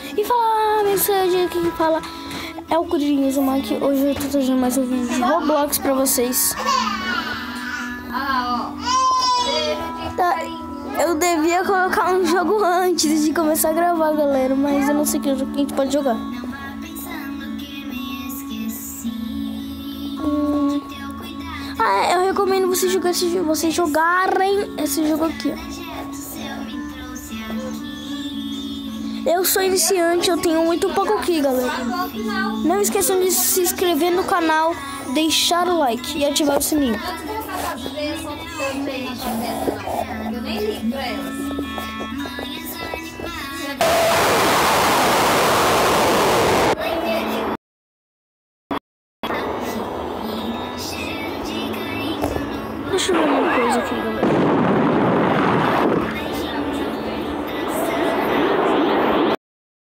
E falar a mensagem aqui que fala... É o Cudrinhos, o Mac. Hoje eu tô trazendo mais um vídeo de Roblox pra vocês. Tá, eu devia colocar um jogo antes de começar a gravar, galera. Mas eu não sei que jogo que a gente pode jogar. Eu recomendo vocês jogarem esse jogo aqui, ó. Eu sou iniciante, eu tenho muito pouco aqui, galera. Não esqueçam de se inscrever no canal, deixar o like e ativar o sininho. Eu nem ligo pra elas.